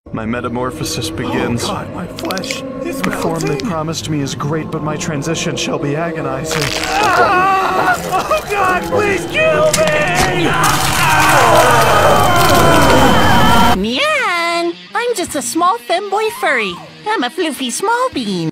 My metamorphosis begins. Oh God, my flesh is The form they melting. promised me is great, but my transition shall be agonizing. Oh God, please kill me! Nyan! I'm just a small femboy furry. I'm a floofy small bean.